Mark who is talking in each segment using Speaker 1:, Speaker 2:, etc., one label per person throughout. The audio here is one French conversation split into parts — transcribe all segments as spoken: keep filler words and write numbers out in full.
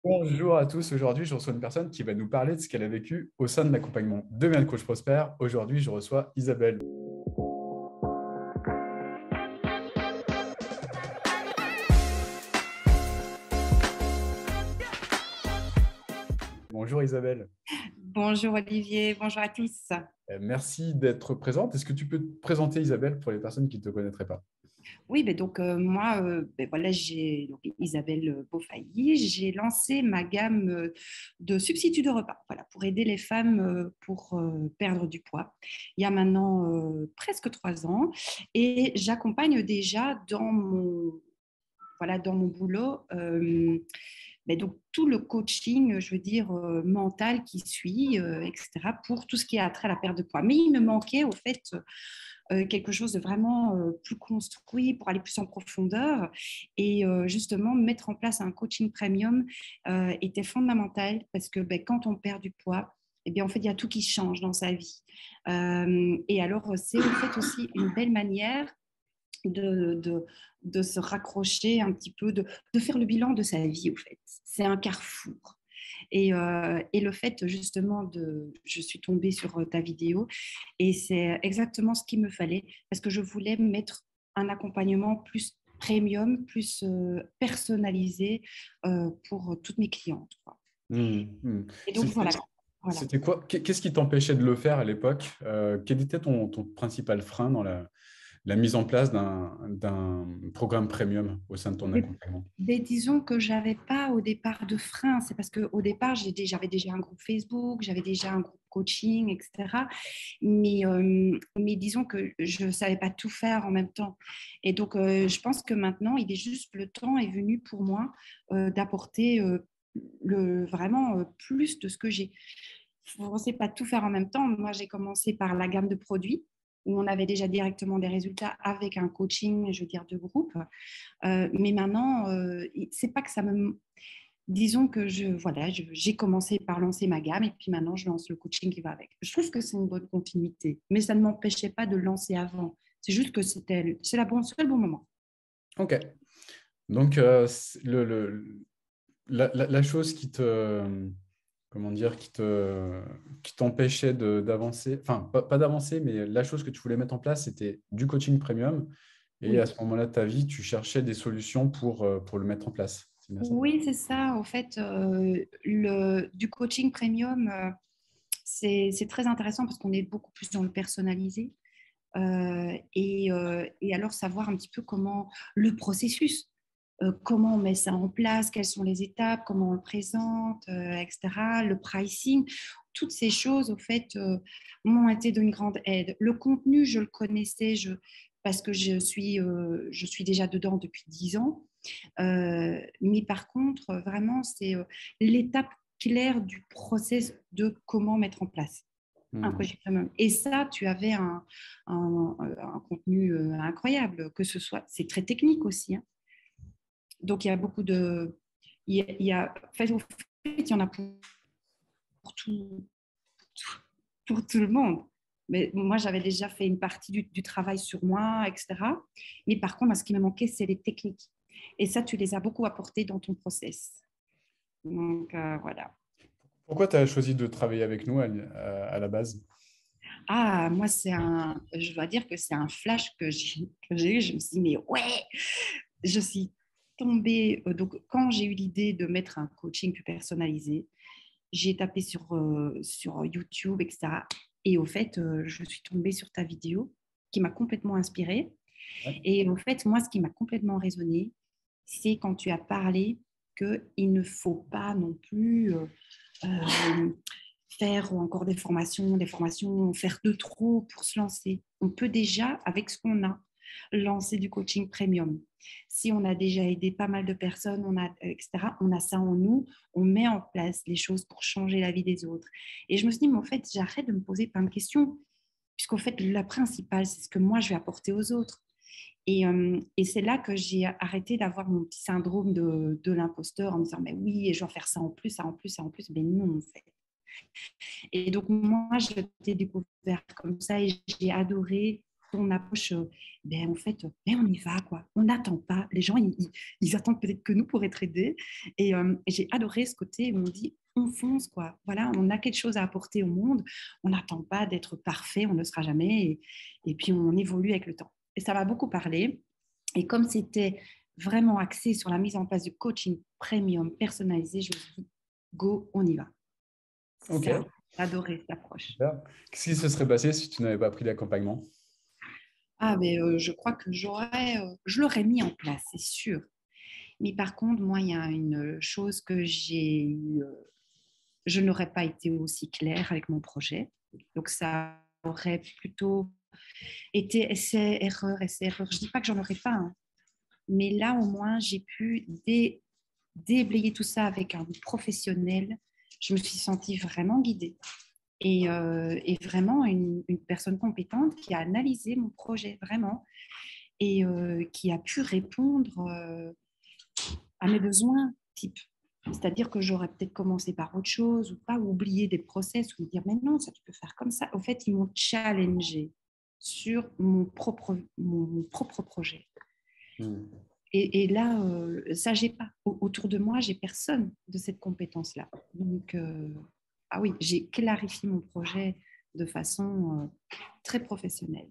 Speaker 1: Bonjour à tous. Aujourd'hui, je reçois une personne qui va nous parler de ce qu'elle a vécu au sein de l'accompagnement Deviens le coach prospère. Aujourd'hui, je reçois Isabelle. Bonjour Isabelle.
Speaker 2: Bonjour Olivier, bonjour à tous.
Speaker 1: Euh, Merci d'être présente. Est-ce que tu peux te présenter Isabelle pour les personnes qui ne te connaîtraient pas?
Speaker 2: Oui, ben donc euh, moi, euh, ben voilà, j'ai donc, Isabelle Beaufailly, j'ai lancé ma gamme euh, de substituts de repas, voilà, pour aider les femmes euh, pour euh, perdre du poids. Il y a maintenant euh, presque trois ans, et j'accompagne déjà dans mon voilà dans mon boulot. Euh, mais donc tout le coaching, je veux dire, euh, mental qui suit, euh, et cetera, pour tout ce qui a trait à la perte de poids. Mais il me manquait, au fait, euh, quelque chose de vraiment euh, plus construit pour aller plus en profondeur. Et euh, justement, mettre en place un coaching premium euh, était fondamental parce que ben, quand on perd du poids, eh bien, en fait, il y a tout qui change dans sa vie. Euh, et alors, c'est en fait aussi une belle manière de, de, de se raccrocher un petit peu, de, de faire le bilan de sa vie, au fait. C'est un carrefour. Et, euh, et le fait justement de, je suis tombée sur ta vidéo et c'est exactement ce qu'il me fallait parce que je voulais mettre un accompagnement plus premium, plus euh, personnalisé euh, pour toutes mes clientes, quoi.
Speaker 1: Hmm, hmm.
Speaker 2: Et donc
Speaker 1: C'était
Speaker 2: voilà, voilà.
Speaker 1: c'était quoi? Qu'est-ce qui t'empêchait de le faire à l'époque? Euh, quel était ton, ton principal frein dans la, la mise en place d'un d'un programme premium au sein de ton
Speaker 2: Mais,
Speaker 1: accompagnement?
Speaker 2: mais disons que j'avais pas au départ de frein. C'est parce qu'au départ, j'ai dé- j'avais déjà un groupe Facebook, j'avais déjà un groupe coaching, et cetera. Mais, euh, mais disons que je ne savais pas tout faire en même temps. Et donc, euh, je pense que maintenant, il est juste le temps est venu pour moi euh, d'apporter euh, le, vraiment euh, plus de ce que j'ai. Je ne pensais pas tout faire en même temps. Moi, j'ai commencé par la gamme de produits où on avait déjà directement des résultats avec un coaching, je veux dire, de groupe. Euh, mais maintenant, euh, c'est pas que ça me. Disons que je, voilà, je- j'ai commencé par lancer ma gamme et puis maintenant je lance le coaching qui va avec. Je trouve que c'est une bonne continuité, mais ça ne m'empêchait pas de le lancer avant. C'est juste que c'était, c'est la bon, c'est le bon moment.
Speaker 1: Ok. Donc, euh, c'est le, le- la, la- la chose qui te, comment dire, qui te, qui t'empêchait de- d'avancer, enfin, pas, pas d'avancer, mais la chose que tu voulais mettre en place, c'était du coaching premium. Et à
Speaker 2: Oui.
Speaker 1: ce moment-là de ta vie, tu cherchais des solutions pour, euh, pour le mettre en place. C'est bien ça?
Speaker 2: Oui, c'est ça. En fait, euh, le, du coaching premium, euh, c'est, c'est très intéressant parce qu'on est beaucoup plus dans le personnalisé. Euh, et, euh, et alors savoir un petit peu comment le processus, euh, comment on met ça en place, quelles sont les étapes, comment on le présente, euh, et cetera. Le pricing, toutes ces choses, au fait, euh, m'ont été d'une grande aide. Le contenu, je le connaissais je, parce que je suis, euh, je suis déjà dedans depuis dix ans. Euh, mais par contre, vraiment, c'est euh, l'étape claire du process de comment mettre en place un
Speaker 1: Hmm.
Speaker 2: projet premium. Et ça, tu avais un, un, un contenu euh, incroyable, que ce soit, c'est très technique aussi, hein. Donc, il y a beaucoup de, il y a, il y a, en fait, au fait, il y en a pour, pour tout, pour tout le monde. Mais moi, j'avais déjà fait une partie du, du travail sur moi, et cetera. Mais par contre, ce qui me manquait, c'est les techniques. Et ça, tu les as beaucoup apportées dans ton process. Donc, euh, voilà.
Speaker 1: Pourquoi tu as choisi de travailler avec nous à, à- à la base?
Speaker 2: Ah, moi, c'est un, je dois dire que c'est un flash que j'ai que j'ai eu. Je me suis dit, mais ouais, je suis tombée. euh, Donc, quand j'ai eu l'idée de mettre un coaching plus personnalisé, j'ai tapé sur, euh, sur YouTube, et cetera. Et au fait, euh, je suis tombée sur ta vidéo qui m'a complètement inspirée.
Speaker 1: Ouais.
Speaker 2: Et au fait, moi, ce qui m'a complètement résonné, c'est quand tu as parlé qu'il ne faut pas non plus euh, euh, faire encore des formations, des formations, faire de trop pour se lancer. On peut déjà, avec ce qu'on a, lancer du coaching premium. Si on a déjà aidé pas mal de personnes, on a, et cetera, on a ça en nous, on met en place les choses pour changer la vie des autres. Et je me suis dit, mais en fait, j'arrête de me poser plein de questions, puisqu'en fait, la principale, c'est ce que moi, je vais apporter aux autres. Et, euh, et c'est là que j'ai arrêté d'avoir mon petit syndrome de, de l'imposteur en me disant, mais oui, et je dois faire ça en plus, ça en plus, ça en plus. Mais non, en fait. Et donc, moi, je t'ai découvert comme ça et j'ai adoré. ton approche, euh, ben, en fait, ben, on y va, quoi. On n'attend pas. Les gens, ils, ils, ils attendent peut-être que nous pour être aidés. Et, euh, et j'ai adoré ce côté où on dit, on fonce, quoi. Voilà, on a quelque chose à apporter au monde. On n'attend pas d'être parfait, on ne le sera jamais. Et, et puis, on évolue avec le temps. Et ça m'a beaucoup parlé. Et comme c'était vraiment axé sur la mise en place du coaching premium personnalisé, je me suis dit, go, on y va.
Speaker 1: Ok.
Speaker 2: Ça, j'ai adoré cette approche.
Speaker 1: Super. Qu'est-ce qui se serait passé si tu n'avais pas pris l'accompagnement?
Speaker 2: Ah, mais euh, je crois que j'aurais, euh, je l'aurais mis en place, c'est sûr. Mais par contre, moi, il y a une chose que j'ai eu, euh, je n'aurais pas été aussi claire avec mon projet. Donc, ça aurait plutôt été essai, erreur, essai, erreur. Je ne dis pas que j'en aurais pas, hein. Mais là, au moins, j'ai pu dé- déblayer tout ça avec un professionnel. Je me suis sentie vraiment guidée. Et, euh, et vraiment une, une personne compétente qui a analysé mon projet, vraiment, et euh, qui a pu répondre euh, à mes besoins type. C'est-à-dire que j'aurais peut-être commencé par autre chose ou pas, ou oublier des process ou me dire mais non, ça tu peux faire comme ça. Au fait, ils m'ont challengé sur mon propre, mon, mon propre projet.
Speaker 1: Hmm.
Speaker 2: Et, et là, euh, ça, j'ai pas. Autour de moi, j'ai personne de cette compétence-là. Donc, euh, ah oui, j'ai clarifié mon projet de façon euh, très professionnelle.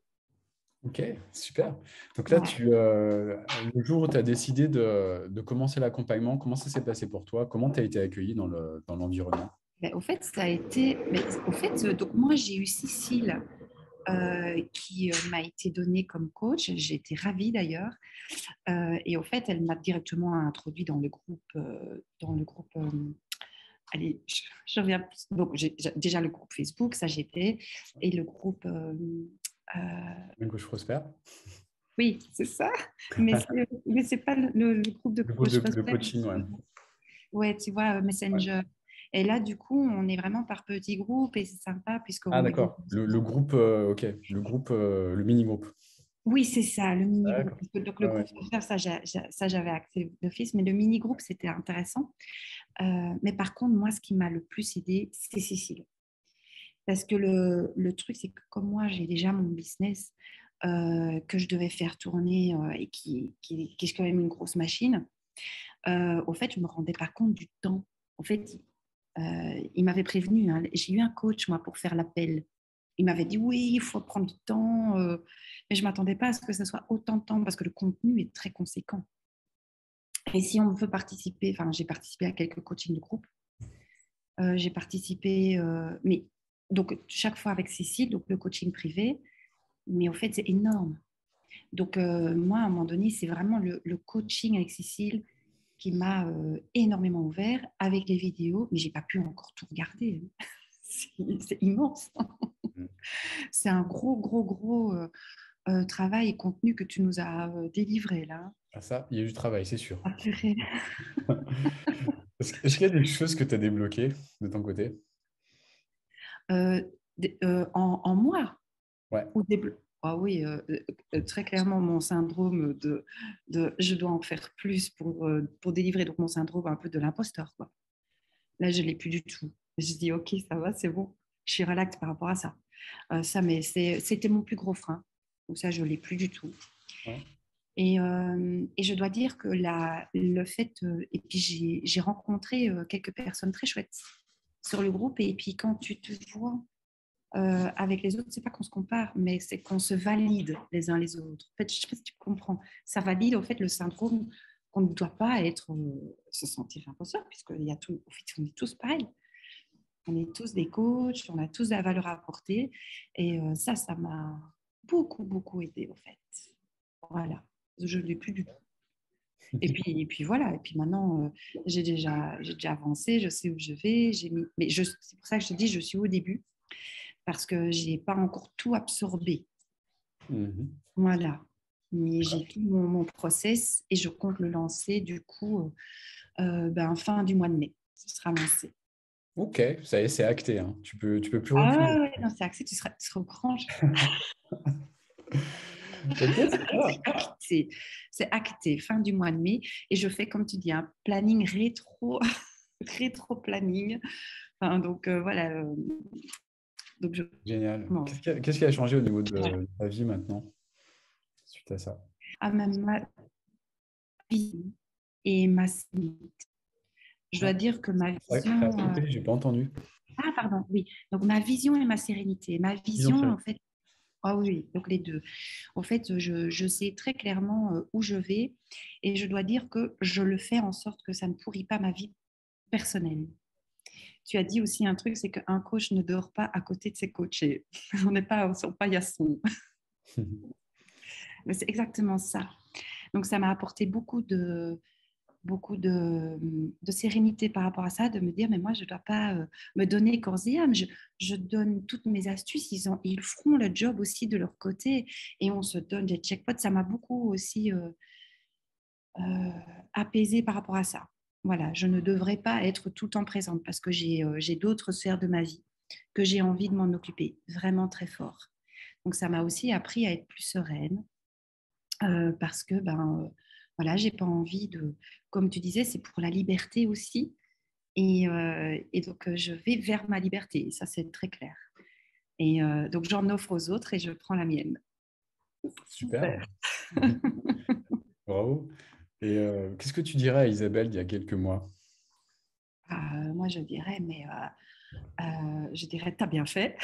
Speaker 1: Ok, super. Donc là,
Speaker 2: Ouais.
Speaker 1: tu, euh, le jour où tu as décidé de, de commencer l'accompagnement, comment ça s'est passé pour toi? Comment tu as été accueilli dans le, dans l'environnement?
Speaker 2: Ben, au fait, ça a été. Mais, au fait, euh, donc moi, j'ai eu Cécile euh, qui euh, m'a été donnée comme coach. J'ai été ravie d'ailleurs. Euh, et au fait, elle m'a directement introduit dans le groupe, euh, dans le groupe. Euh, allez, je, je reviens. Donc j'ai, j'ai- déjà le groupe Facebook, ça j'étais, et le groupe. Euh, euh,
Speaker 1: Une gauche prospère.
Speaker 2: oui, c'est ça. Mais c'est, mais c'est pas le, le- le groupe de
Speaker 1: Le groupe
Speaker 2: coach
Speaker 1: de, de
Speaker 2: prospect.
Speaker 1: coaching, ouais.
Speaker 2: Ouais, tu vois, euh,
Speaker 1: Ouais.
Speaker 2: Messenger. Et là, du coup, on est vraiment par petits groupes et c'est sympa
Speaker 1: Ah,
Speaker 2: puisqu'on est beaucoup.
Speaker 1: d'accord. Le, le groupe, euh, ok. Le groupe, euh, le mini-groupe.
Speaker 2: Oui, c'est ça, le mini-groupe.
Speaker 1: D'accord.
Speaker 2: Parce que donc, le
Speaker 1: Ouais,
Speaker 2: groupe
Speaker 1: ouais.
Speaker 2: faire ça, j'a- j'a- ça, j'avais accès d'office, mais le mini-groupe, c'était intéressant. Euh, mais par contre, moi, ce qui m'a le plus aidé, c'est Cécile. Parce que le, le truc, c'est que comme moi, j'ai déjà mon business euh, que je devais faire tourner euh, et qui, qui, qui est quand même une grosse machine, euh, au fait, je ne me rendais pas compte du temps. En fait, euh, il m'avait prévenu, hein. J'ai eu un coach, moi, pour faire l'appel. Il m'avait dit, oui, il faut prendre du temps, euh, mais je ne m'attendais pas à ce que ce soit autant de temps parce que le contenu est très conséquent. Et si on veut participer, enfin, j'ai participé à quelques coachings de groupe, euh, j'ai participé, euh, mais donc chaque fois avec Cécile, donc le coaching privé, mais au fait, c'est énorme. Donc, euh, moi, à un moment donné, c'est vraiment le, le coaching avec Cécile qui m'a euh, énormément ouvert avec les vidéos, mais j'ai pas pu encore tout regarder. C'est c'est immense.
Speaker 1: Mm.
Speaker 2: C'est un gros, gros, gros euh, euh, travail et contenu que tu nous as euh, délivré là.
Speaker 1: Ah, ça, il y a eu du travail, c'est sûr.
Speaker 2: Ah, purée.
Speaker 1: Est-ce que- est-ce qu'il y a des choses que tu as débloquées de ton côté?
Speaker 2: Euh, d- euh, en, en moi,
Speaker 1: Ouais.
Speaker 2: au début. Ah oui, euh, euh, très clairement, mon syndrome de, de je dois en faire plus pour, euh, pour délivrer. Donc, mon syndrome un peu de l'imposteur, quoi. Là, je ne l'ai plus du tout. Je dis, OK, ça va, c'est bon. Je suis relax par rapport à ça. Euh, ça, mais c'est- c'était mon plus gros frein. Donc ça, je ne l'ai plus du tout.
Speaker 1: Ouais.
Speaker 2: Et, euh, et je dois dire que la, le fait, euh, et puis j'ai j'ai rencontré euh, quelques personnes très chouettes sur le groupe, et puis quand tu te vois euh, avec les autres, c'est pas qu'on se compare, mais c'est qu'on se valide les uns les autres. En fait, je sais pas si tu comprends. Ça valide au fait le syndrome qu'on ne doit pas être, euh, se sentir imposteur, puisqu'il y a tout, en fait, on est tous pareils. On est tous des coachs, on a tous de la valeur à apporter. Et euh, ça, ça m'a beaucoup, beaucoup aidé, au fait. Voilà. Je ne l'ai plus du tout. Et puis, et puis voilà. Et puis maintenant, euh, j'ai déjà, j'ai déjà avancé, je sais où je vais. J'ai mis... Mais je, c'est pour ça que je te dis, je suis au début, parce que je n'ai pas encore tout absorbé.
Speaker 1: Mhm.
Speaker 2: Voilà. Mais j'ai tout mon, mon process et je compte le lancer du coup euh, ben, fin du mois de mai. Ce sera lancé.
Speaker 1: Ok, ça y est, c'est acté, hein. Tu peux, tu peux plus
Speaker 2: Ah
Speaker 1: reculer.
Speaker 2: ouais, non, c'est accès, tu seras, tu seras au grand.
Speaker 1: Ok, super.
Speaker 2: C'est acté. C'est acté, fin du mois de mai. Et je fais, comme tu dis, un planning rétro, rétro planning. Enfin, donc euh, voilà. euh, Donc, je...
Speaker 1: Génial.
Speaker 2: Bon.
Speaker 1: Qu'est-ce qui a, qu'est-ce qui a changé au niveau de, de ta vie maintenant, suite à ça?
Speaker 2: Ah, ma, ma vision et ma sérénité. Je
Speaker 1: Ah,
Speaker 2: dois dire que ma
Speaker 1: ça, ça a
Speaker 2: vision... euh,
Speaker 1: coupé, j'ai pas entendu.
Speaker 2: Ah, pardon, oui. Donc, ma vision et ma sérénité. Ma
Speaker 1: Vision
Speaker 2: vision,
Speaker 1: série.
Speaker 2: en fait, ah oui, oui, donc les deux. En fait, je, je sais très clairement euh, où je vais et je dois dire que je le fais en sorte que ça ne pourrit pas ma vie personnelle. Tu as dit aussi un truc, c'est qu'un coach ne dort pas à côté de ses coachés. On n'est pas sur paillasson. Mais c'est exactement ça. Donc, ça m'a apporté beaucoup de, beaucoup de, de sérénité par rapport à ça, de me dire, mais moi, je ne dois pas euh, me donner corps et âme. Je, je donne toutes mes astuces. Ils, ont, ils feront le job aussi de leur côté et on se donne des checkpots. Ça m'a beaucoup aussi euh, euh, apaisé par rapport à ça. Voilà, je ne devrais pas être tout le temps présente parce que j'ai euh, j'ai d'autres sphères de ma vie que j'ai envie de m'en occuper vraiment très fort. Donc, ça m'a aussi appris à être plus sereine euh, parce que, ben, euh, voilà, j'ai pas envie de, comme tu disais, c'est pour la liberté aussi. Et, euh, et donc, euh, je vais vers ma liberté. Ça, c'est très clair. Et euh, donc, j'en offre aux autres et je prends la mienne.
Speaker 1: Super.
Speaker 2: Super.
Speaker 1: Bravo. Et euh, qu'est-ce que tu dirais à Isabelle d'il y a quelques mois?
Speaker 2: Euh, moi, je dirais, mais euh, euh, je dirais, t'as bien fait.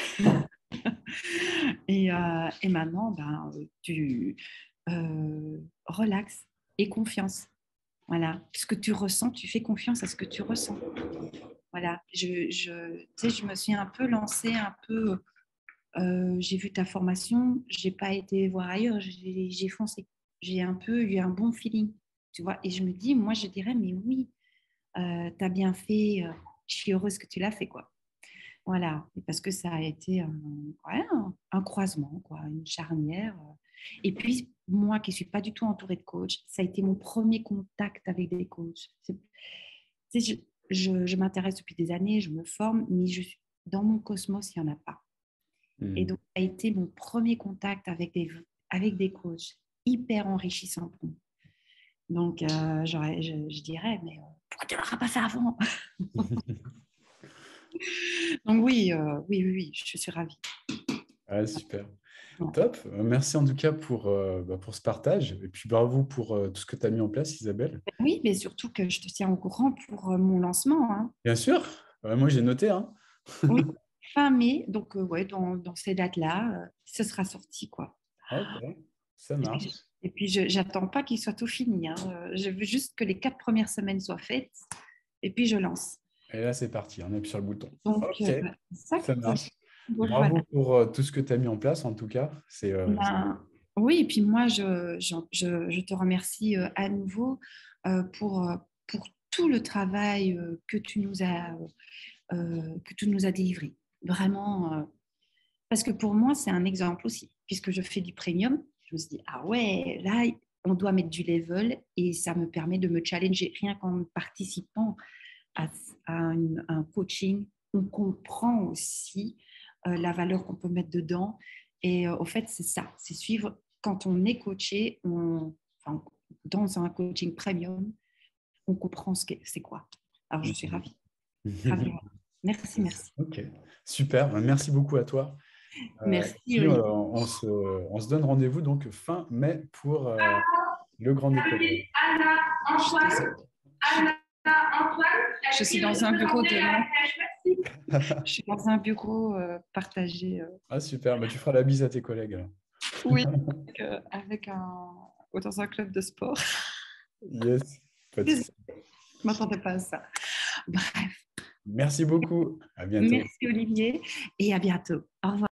Speaker 2: et, euh, et maintenant, ben, tu euh, relaxes et confiance. Voilà. Ce que tu ressens, tu fais confiance à ce que tu ressens. Voilà. Je, je, tu sais, je me suis un peu lancée, un peu. Euh, j'ai vu ta formation, j'ai pas été voir ailleurs, j'ai, j'ai foncé. J'ai un peu eu un bon feeling, tu vois. Et je me dis, moi, je dirais, mais oui, euh, tu as bien fait, euh, je suis heureuse que tu l'as fait, quoi. Voilà, et parce que ça a été un, ouais, un, un croisement, quoi, une charnière. euh. Et puis, moi qui ne suis pas du tout entourée de coachs, ça a été mon premier contact avec des coachs. C'est- tu sais, je, je, je m'intéresse depuis des années, je me forme, mais je suis, dans mon cosmos, il n'y en a pas. Et
Speaker 1: Hmm.
Speaker 2: donc, ça a été mon premier contact avec des, avec des coachs hyper enrichissant pour moi. Donc, euh, j'aurais- je, je dirais, mais euh, pourquoi tu ne l'auras pas fait avant? Donc, oui, euh, oui, oui, oui, je suis ravie.
Speaker 1: Ouais, super.
Speaker 2: Ouais.
Speaker 1: Top. Euh, Merci en tout cas pour, euh, bah, pour ce partage. Et puis bravo pour euh, tout ce que tu as mis en place, Isabelle.
Speaker 2: Oui, mais surtout que je te tiens au courant pour euh, mon lancement, hein.
Speaker 1: Bien sûr. Ouais, moi, j'ai noté, hein.
Speaker 2: Oui, fin mai, donc euh, ouais, dans, dans ces dates-là, euh, ce sera sorti, quoi.
Speaker 1: Ok, ça
Speaker 2: Et puis,
Speaker 1: marche.
Speaker 2: et puis je n'attends pas qu'il soit tout fini, hein. Euh, Je veux juste que les quatre premières semaines soient faites, et puis je lance.
Speaker 1: Et là, c'est parti. On appuie sur le bouton.
Speaker 2: Donc,
Speaker 1: Ok,
Speaker 2: euh,
Speaker 1: ça
Speaker 2: exact.
Speaker 1: marche.
Speaker 2: Donc, voilà.
Speaker 1: Bravo pour euh, tout ce que tu as mis en place, en tout cas. C'est euh,
Speaker 2: Ben, oui, et puis moi, je, je, je- je te remercie euh, à nouveau euh, pour, euh, pour tout le travail euh, que tu nous as, euh, que tu nous as délivré. Vraiment, euh, parce que pour moi, c'est un exemple aussi, puisque je fais du premium. Je me suis dit, ah ouais, là, on doit mettre du level et ça me permet de me challenger. Rien qu'en participant à, à une- un coaching, on comprend aussi euh, la valeur qu'on peut mettre dedans. Et euh, au fait, c'est ça, c'est suivre. Quand on est coaché, on, enfin, dans un coaching premium, on comprend ce que c'est quoi. Alors, je suis ravie. Ravie. Merci, merci.
Speaker 1: Ok, super. Merci beaucoup à toi. Euh,
Speaker 2: Merci,
Speaker 1: puis, euh,
Speaker 2: Olivier.
Speaker 1: on se, on se donne rendez-vous donc fin mai pour euh, le grand décollage.
Speaker 3: Anna, Antoine, Anna, Antoine.
Speaker 2: Je suis dans un bureau de... Je suis dans un bureau euh, partagé. euh,
Speaker 1: Ah, super. Bah, tu feras la bise à tes collègues, alors.
Speaker 2: Oui, avec, euh, avec un... dans un club de sport.
Speaker 1: Yes, pas de
Speaker 2: Désolée,
Speaker 1: souci.
Speaker 2: je ne m'attendais pas à ça. Bref,
Speaker 1: Merci beaucoup. À bientôt.
Speaker 2: merci Olivier et à bientôt. Au revoir.